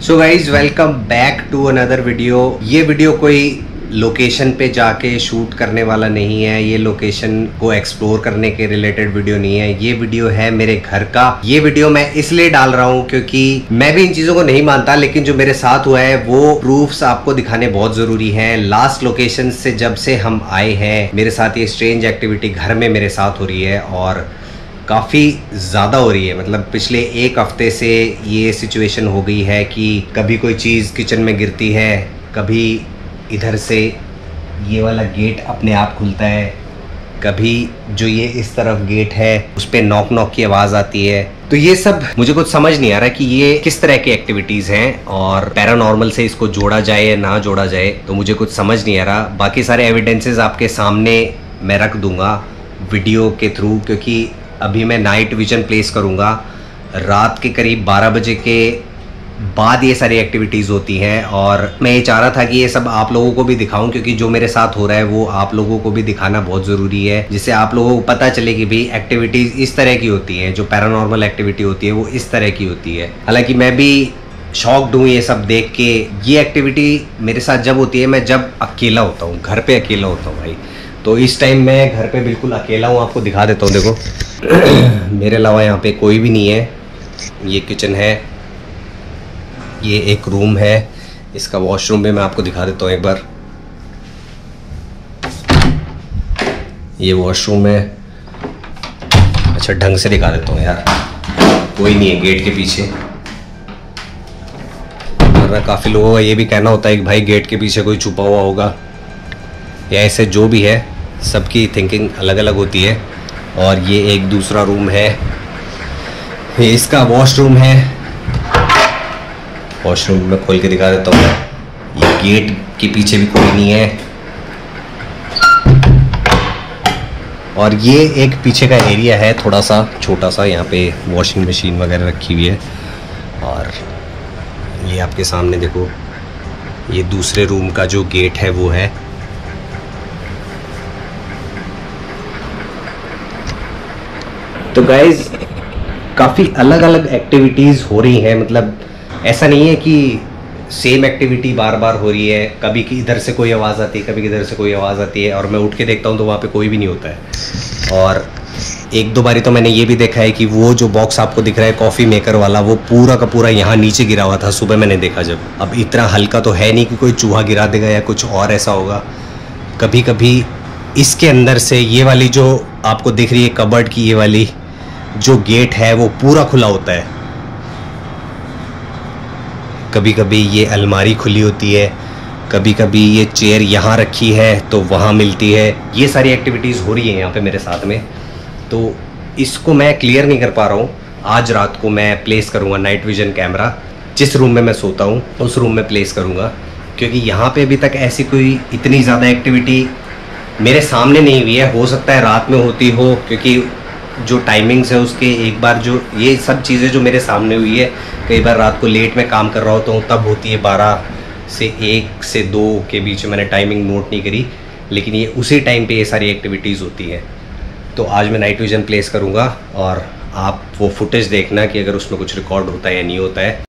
So guys welcome back to another video. ये video कोई location पे जाके शूट करने वाला नहीं है, ये लोकेशन को एक्सप्लोर करने के रिलेटेड वीडियो नहीं है। ये वीडियो है मेरे घर का। ये वीडियो मैं इसलिए डाल रहा हूँ क्योंकि मैं भी इन चीज़ों को नहीं मानता, लेकिन जो मेरे साथ हुआ है वो प्रूफ्स आपको दिखाने बहुत ज़रूरी हैं। लास्ट लोकेशन से जब से हम आए हैं, मेरे साथ ये स्ट्रेंज एक्टिविटी घर में मेरे साथ हो रही है और काफ़ी ज़्यादा हो रही है। मतलब पिछले एक हफ्ते से ये सिचुएशन हो गई है कि कभी कोई चीज़ किचन में गिरती है, कभी इधर से ये वाला गेट अपने आप खुलता है, कभी जो ये इस तरफ गेट है उस पर नॉक नॉक की आवाज़ आती है। तो ये सब मुझे कुछ समझ नहीं आ रहा कि ये किस तरह की एक्टिविटीज़ हैं और पैरानॉर्मल से इसको जोड़ा जाए या ना जोड़ा जाए, तो मुझे कुछ समझ नहीं आ रहा। बाकी सारे एविडेंसेस आपके सामने मैं रख दूंगा वीडियो के थ्रू, क्योंकि अभी मैं नाइट विजन प्लेस करूँगा। रात के करीब 12 बजे के बाद ये सारी एक्टिविटीज़ होती हैं और मैं ये चाह रहा था कि ये सब आप लोगों को भी दिखाऊं, क्योंकि जो मेरे साथ हो रहा है वो आप लोगों को भी दिखाना बहुत ज़रूरी है, जिससे आप लोगों को पता चले कि भाई एक्टिविटीज़ इस तरह की होती हैं, जो पैरानॉर्मल एक्टिविटी होती है वो इस तरह की होती है। हालांकि मैं भी शॉक्ड हूँ ये सब देख के। ये एक्टिविटी मेरे साथ जब होती है, मैं जब अकेला होता हूँ, घर पर अकेला होता हूँ भाई। तो इस टाइम मैं घर पे बिल्कुल अकेला हूँ। आपको दिखा देता हूँ, देखो मेरे अलावा यहाँ पे कोई भी नहीं है। ये किचन है, ये एक रूम है, इसका वॉशरूम भी मैं आपको दिखा देता हूँ एक बार। ये वॉशरूम है। अच्छा ढंग से दिखा देता हूँ यार, कोई नहीं है गेट के पीछे। वरना काफ़ी लोगों का ये भी कहना होता है कि भाई गेट के पीछे कोई छुपा हुआ होगा, या ऐसे जो भी है सबकी थिंकिंग अलग अलग होती है। और ये एक दूसरा रूम है, ये इसका वॉशरूम है। वॉशरूम में खोल के दिखा देता हूँ। ये गेट के पीछे भी कोई नहीं है। और ये एक पीछे का एरिया है थोड़ा सा छोटा सा, यहाँ पे वॉशिंग मशीन वगैरह रखी हुई है। और ये आपके सामने देखो, ये दूसरे रूम का जो गेट है वो है। तो गाइज काफ़ी अलग अलग एक्टिविटीज़ हो रही हैं। मतलब ऐसा नहीं है कि सेम एक्टिविटी बार बार हो रही है। कभी कि इधर से कोई आवाज़ आती है, कभी इधर से कोई आवाज़ आती है, और मैं उठ के देखता हूँ तो वहाँ पे कोई भी नहीं होता है। और एक दो बारी तो मैंने ये भी देखा है कि वो जो बॉक्स आपको दिख रहा है कॉफ़ी मेकर वाला, वो पूरा का पूरा यहाँ नीचे गिरा हुआ था सुबह मैंने देखा जब। अब इतना हल्का तो है नहीं कि कोई चूहा गिरा देगा या कुछ और ऐसा होगा। कभी कभी इसके अंदर से ये वाली जो आपको दिख रही है कबर्ड की ये वाली जो गेट है वो पूरा खुला होता है। कभी कभी ये अलमारी खुली होती है, कभी कभी ये चेयर यहाँ रखी है तो वहाँ मिलती है। ये सारी एक्टिविटीज़ हो रही है यहाँ पे मेरे साथ में। तो इसको मैं क्लियर नहीं कर पा रहा हूँ। आज रात को मैं प्लेस करूँगा नाइट विजन कैमरा, जिस रूम में मैं सोता हूँ उस रूम में प्लेस करूँगा, क्योंकि यहाँ पे अभी तक ऐसी कोई इतनी ज़्यादा एक्टिविटी मेरे सामने नहीं हुई है। हो सकता है रात में होती हो, क्योंकि जो टाइमिंग्स है उसके एक बार जो ये सब चीज़ें जो मेरे सामने हुई है, कई बार रात को लेट में काम कर रहा होता हूँ तब होती है। 12 से 1 से 2 के बीच में मैंने टाइमिंग नोट नहीं करी, लेकिन ये उसी टाइम पे ये सारी एक्टिविटीज़ होती हैं। तो आज मैं नाइट विजन प्लेस करूँगा और आप वो फुटेज देखना कि अगर उसमें कुछ रिकॉर्ड होता है या नहीं होता है।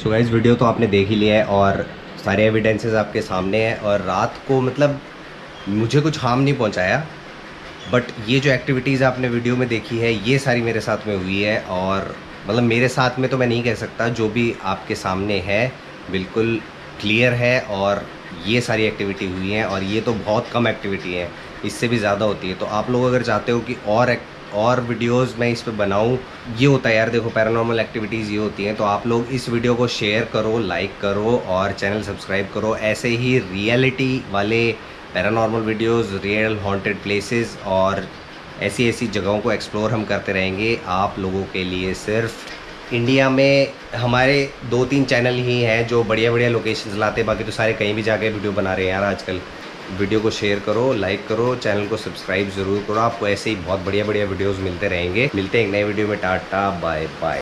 सो गाइस वीडियो तो आपने देख ही लिया है और सारे एविडेंसेस आपके सामने हैं। और रात को मतलब मुझे कुछ हार्म नहीं पहुंचाया, बट ये जो एक्टिविटीज़ आपने वीडियो में देखी है ये सारी मेरे साथ में हुई है। और मतलब मेरे साथ में तो मैं नहीं कह सकता, जो भी आपके सामने है बिल्कुल क्लियर है। और ये सारी एक्टिविटी हुई हैं और ये तो बहुत कम एक्टिविटी है, इससे भी ज़्यादा होती है। तो आप लोग अगर चाहते हो कि और वीडियोस मैं इस पे बनाऊं, ये होता है यार, देखो पैरानॉर्मल एक्टिविटीज़ ये होती हैं। तो आप लोग इस वीडियो को शेयर करो, लाइक करो और चैनल सब्सक्राइब करो। ऐसे ही रियलिटी वाले paranormal videos, real haunted places और ऐसी ऐसी जगहों को एक्सप्लोर हम करते रहेंगे आप लोगों के लिए। सिर्फ इंडिया में हमारे 2-3 चैनल ही हैं जो बढ़िया बढ़िया लोकेशंस लाते हैं, बाकी तो सारे कहीं भी जाके वीडियो बना रहे हैं यार आजकल। वीडियो को शेयर करो, लाइक करो, चैनल को सब्सक्राइब ज़रूर करो। आपको ऐसे ही बहुत बढ़िया बढ़िया वीडियोस मिलते रहेंगे। मिलते हैं एक नए वीडियो में। Tata bye bye.